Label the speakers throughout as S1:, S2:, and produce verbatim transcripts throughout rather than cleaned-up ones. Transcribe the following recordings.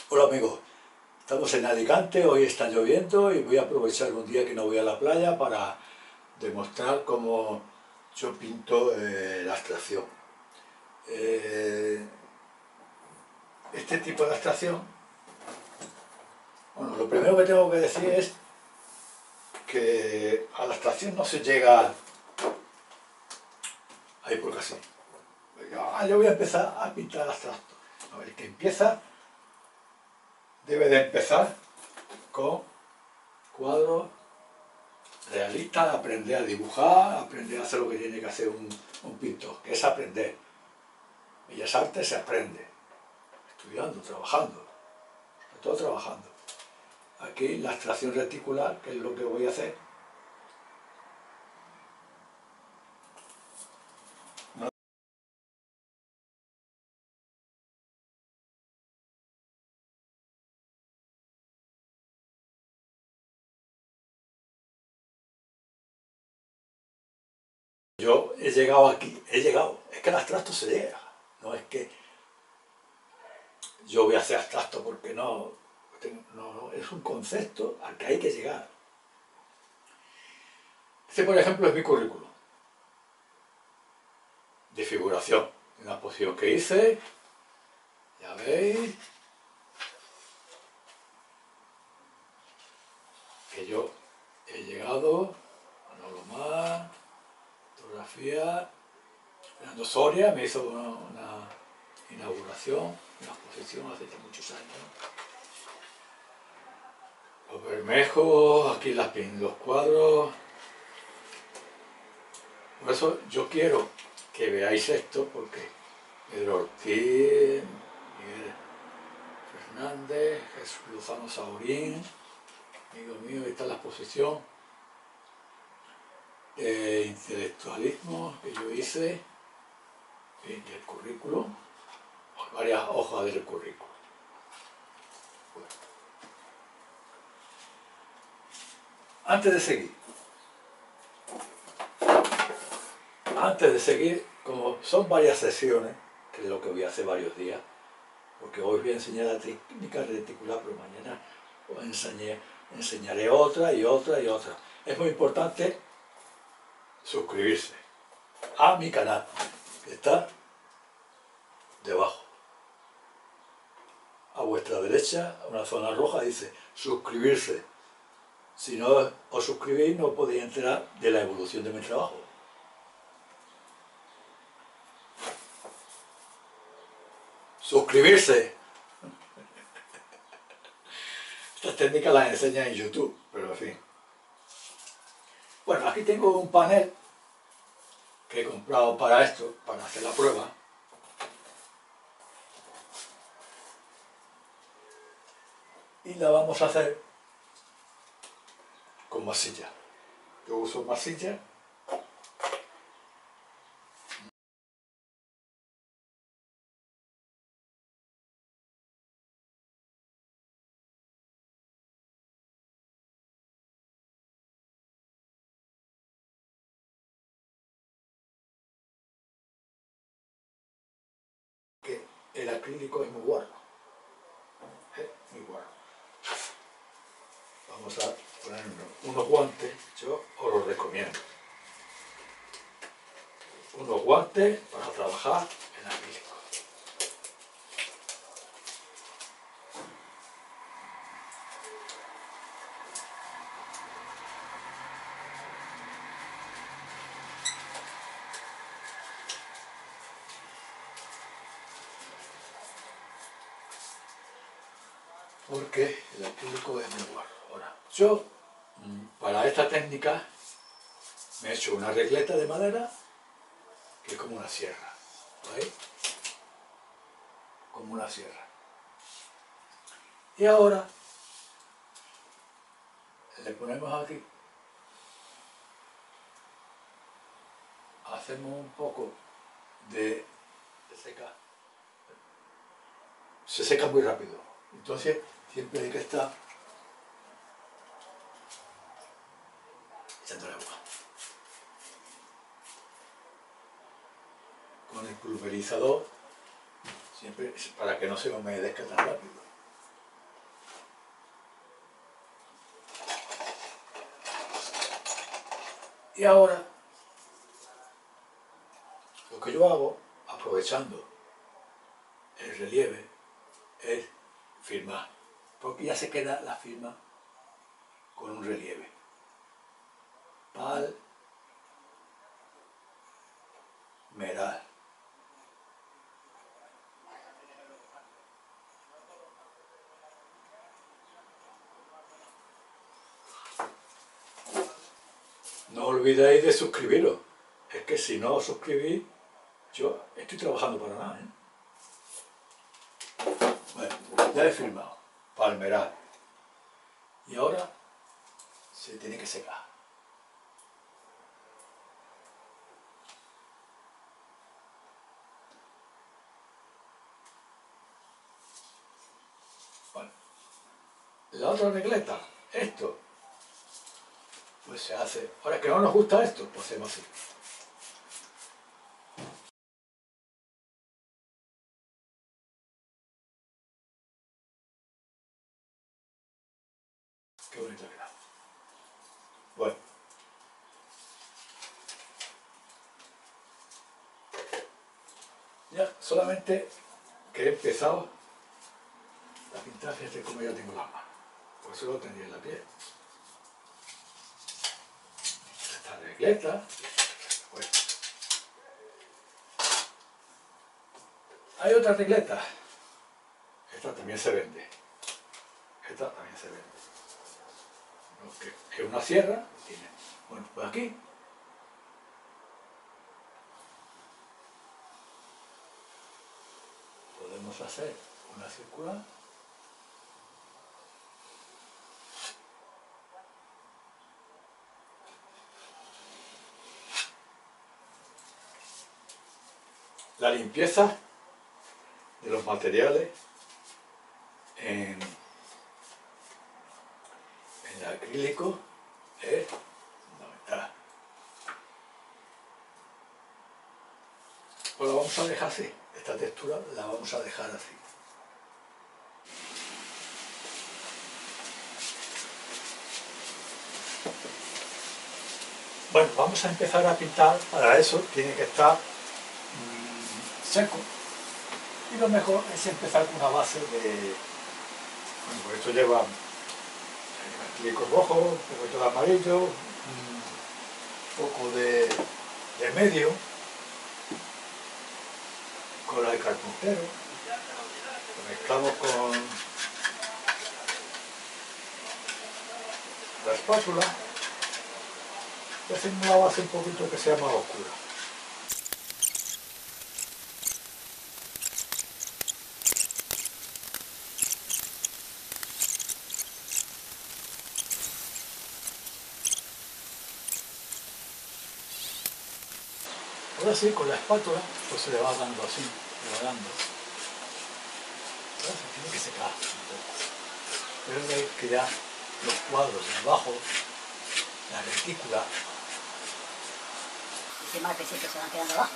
S1: Hola amigos, estamos en Alicante, hoy está lloviendo y voy a aprovechar un día que no voy a la playa para demostrar cómo yo pinto eh, la abstracción. Eh, este tipo de abstracción, bueno, lo primero que tengo que decir es que a la abstracción no se llega ahí porque así. Ah, yo voy a empezar a pintar abstracto. A ver, el que empieza debe de empezar con cuadros realista, aprender a dibujar, aprender a hacer lo que tiene que hacer un, un pintor, que es aprender. Bellas Artes se aprende, estudiando, trabajando, sobre todo trabajando. Aquí la abstracción reticular, que es lo que voy a hacer, yo he llegado aquí, he llegado, es que el abstracto se llega, no es que yo voy a hacer abstracto porque no, no, no, es un concepto al que hay que llegar. Este, por ejemplo, es mi currículum de figuración, una posición que hice, ya veis, que yo he llegado, Manolo Mar, fotografía, Fernando Soria me hizo una, una inauguración, una exposición hace ya muchos años. Los Bermejos, aquí las, los cuadros. Por eso yo quiero que veáis esto, porque Pedro Ortiz, Miguel Fernández, Jesús Lozano Saurín, amigo mío, ahí está la exposición de intelectualismo que yo hice, y el currículum, varias hojas del currículum. Bueno. Antes de seguir, antes de seguir, como son varias sesiones, que es lo que voy a hacer varios días, porque hoy voy a enseñar la técnica reticular, pero mañana os enseñé, enseñaré otra y otra y otra. Es muy importante suscribirse a mi canal, que está debajo. A vuestra derecha, una zona roja, dice suscribirse. Si no os suscribís, no podéis enterar de la evolución de mi trabajo. Suscribirse. Estas técnicas las enseñan en YouTube, pero en fin. Bueno, aquí tengo un panel que he comprado para esto, para hacer la prueba. Y la vamos a hacer con masilla. Yo uso masilla. Que el acrílico es muy guarro. ¿Eh? Muy guarro. Vamos a poner unos guantes, yo os los recomiendo. Unos guantes para trabajar en acrílico. Porque el acrílico es muy guarro. Ahora, yo, para esta técnica, me he hecho una regleta de madera que es como una sierra. ¿Veis? Como una sierra. Y ahora le ponemos aquí, hacemos un poco de, de secar. Se seca muy rápido. Entonces, siempre hay que estar echándole agua. Con el pulverizador, siempre para que no se humedezca tan rápido. Y ahora, lo que yo hago, aprovechando el relieve, es firmar, porque ya se queda la firma con un relieve. Palmeral. No olvidéis de suscribiros. Es que si no os suscribís, yo estoy trabajando para nada, ¿eh? Bueno, ya he firmado. Palmeral. Y ahora se tiene que secar. Bueno, la otra regleta, esto, pues se hace. Ahora que no nos gusta esto, pues hacemos así. Qué bonito ha quedado. Bueno. Ya solamente que he empezado a pintar, fíjate cómo ya tengo la mano. Por eso lo tendría en la piel. Esta regleta. Bueno. Hay otra regleta. Esta también se vende. Esta también se vende. No, que es una sierra. Tiene. Bueno, pues aquí podemos hacer una circular. La limpieza de los materiales en, en el acrílico es fundamental. Pues la vamos a dejar así. Esta textura la vamos a dejar así. Bueno, vamos a empezar a pintar. Para eso tiene que estar mmm, seco. Y lo mejor es empezar con una base de... Bueno, pues esto lleva acrílico rojo, un poquito de amarillo, un poco de, de medio, cola de carpintero. Lo mezclamos con la espátula y hacemos una base un poquito que sea más oscura. Ahora sí, con la espátula, pues se le va dando así, le va dando. Ahora se tiene que secar un poco. Pero veis que ya los cuadros de abajo, la retícula.
S2: Encima al principio se van quedando abajo.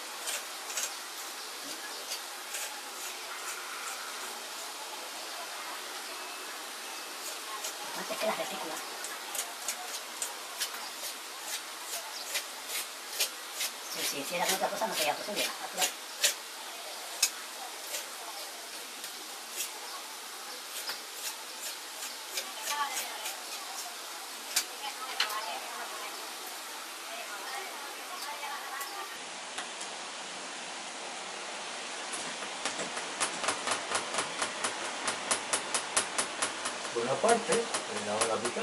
S2: Antes que las retículas. Sí, si hiciera otra cosa no sería posible. Natural.
S1: Por una parte, le damos la mitad.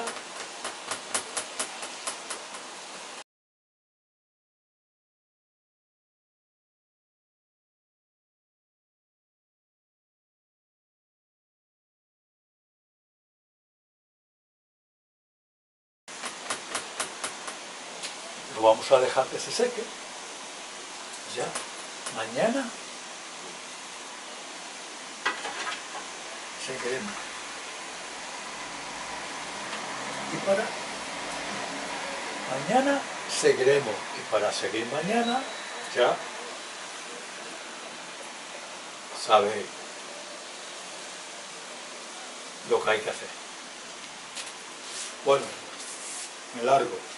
S1: Lo vamos a dejar que se seque. Ya, mañana seguiremos. Y para mañana seguiremos. Y para seguir mañana, ya sabéis lo que hay que hacer. Bueno, me largo.